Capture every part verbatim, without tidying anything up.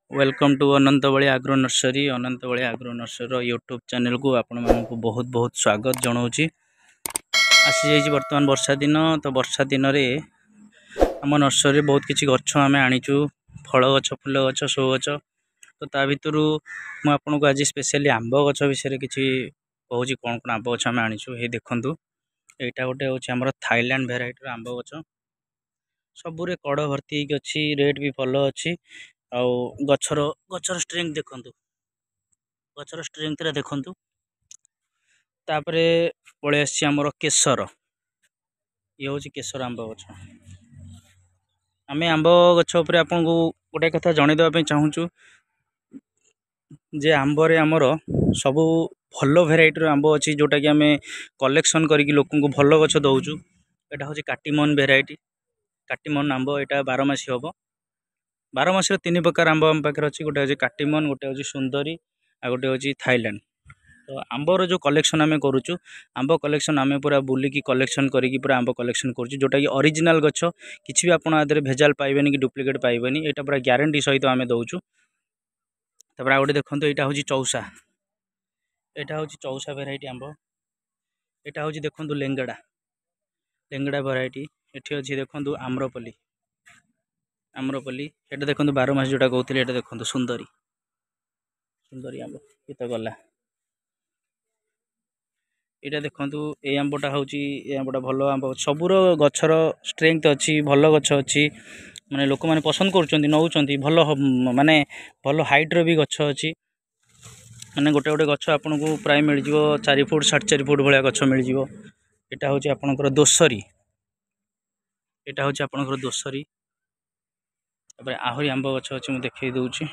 Welcome to अनंतबली आग्रो nursery अनंतबली आग्रो nursery YouTube channel को आपण मानक बहुत बहुत स्वागत जनाऊँगी। आसी जाइए बर्तमान वर्षा दिन तो वर्षा दिन रे आम नर्सरी बहुत किसी गछ आम आनीचु फल गछ फूल गछ शो गछ तो ता भर मुझे आज स्पेशली आंब गछ विषय किसी कहूँ कौन कौन आंब गछ आम आनीचु ये देखूँ यहाँ गोटे हूँ आम थाईलैंड भेराइटर आंब गछ सबूरे कड़ भर्ती अच्छी रेट भी भल अच्छी आउ गचर गचर स्ट्रेंथ देखु गचर स्ट्रेंथ रे देखु तापर पलि आमर केसर ये हूँ केसर आंब गछ आम आंब गछ उपर आपन को गोटे कथा जनईदेवाई चाहूँ जे आंबर आमर सब भल भेराइटर आंब अच्छी जोटा कि आम कलेक्शन करके लोक भल गछ दौचु। यहाँ हूँ काटिमन भेराइटी काटिमन आंब यहाँ बारमासी हम बारमासी तीन प्रकार आंब आम पाखे अच्छी गोटे हूँ काटिमन गोटे हूँ सुंदरी आ गोटे हूँ थाईलैंड। तो आंबर जो कलेक्शन आम करुचु आंब कलेक्शन आम पूरा बुलिकी कलेक्शन करके पूरा आंब कलेक्शन करुचु जोटा कि ओरिजिनल गछ किसी भी आपड़ आदि भेजाल पाइबेनि कि डुप्लिकेट पाइबेनि यहाँ पूरा ग्यारंटी सहित आम दौचु। तापर आ गोटे देखो यहाँ हूँ चौसा यहाँ हूँ चौसा भेराइटी आंब यहाँ हूँ देखो लेंगड़ा लेंगड़ा भेराइटी ये अच्छी देखो आम्रपल्ली आम्रपल्ली ये देखो बारमासी जोटा कहते हैं देखो सुंदरी सुंदरी आंब ये तो गला यहाँ देखो ये आंबटा हूँ ये आंबटा भल आंब सबूर गचर स्ट्रेंथ अच्छी भल गछ अच्छी माने लोक मैंने पसंद कर नौ भल माने भल हाइट्र भी गछ अच्छी माने गोटे गोटे गछ आपन को प्राय मिल जाव चार फुट साढ़े चार फुट भाया गछ मिल जाव। यहाँ हूँ आपणकर दोसरी यहाँ हूँ आपणकर दोसरी तापर आहरी आंब गछ अच्छी मुझे देखई दूची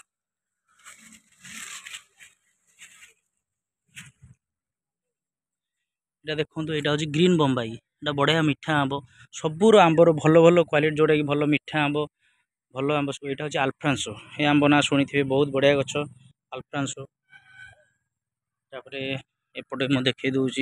यहाँ देखो यहाँ हूँ ग्रीन बम्बाई यहाँ बढ़िया मीठा आंब सबूर आंबर भल भल क्वालिटी जोटा कि भल मीठा आंब भल आंब सब यहाँ हूँ अल्फ्रांसो ये आंब ना शुणी थे बहुत बढ़िया गछ अल्फ्रांसो। तापर एपटे मुझे देखई दूची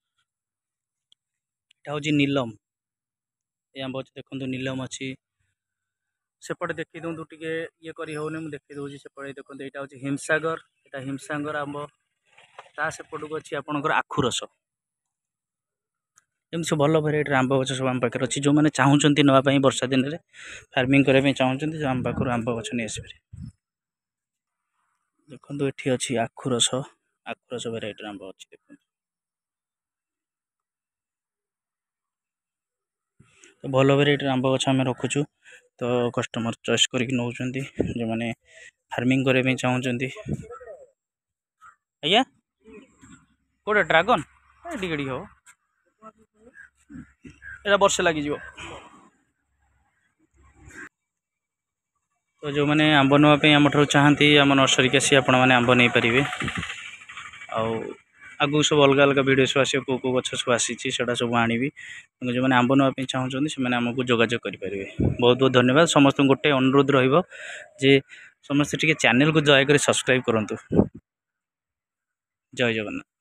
यहाँ हूँ नीलम ये आंब अच्छे देखो नीलम अच्छी सेपटे देखी दूँ टे ये करी होनी मुझे देखी दूसरी सेपटे देखो यहाँ हूँ हिमसागर यहाँ हिमसागर आंब ता सेपट को अच्छी आपणकर आखुरस एमती सब भल भेराइटर आंब गछ सब आम पाखे अच्छी जो मैंने चाहूँगी नापी वर्षा दिन में फार्मिंग करने चाहूँगी जो आम पाखर आंब गछ नहीं आसपे देखो ये अच्छी आखुरस आखुरस भेराइटर आंब अच्छी देखो तो भल भेराइटर आंब गछ आम रखुचु तो कस्टमर चॉइस करके नौ जो मैंने फार्मिंग करने चाहूँगी आज्ञा कौटे ड्रागन टिके हम यहाँ वर्षे लग तो जो मैंने आंब नापी आम ठार चाहती आम नर्सरी के आसी आपण मैंने आंब नहीं पारे आगू सब अलग अलग वीडियो सब आस कौ कौ गछ सब आसी सब आनी जो मैंने आंब नापी चाहूँगी से आमको जोगाजोग करेंगे। बहुत बहुत धन्यवाद समस्त गोटे अनुरोध रे समस्त टे चैनल को दयाकोरी सब्सक्राइब करूँ। जय जगन्नाथ।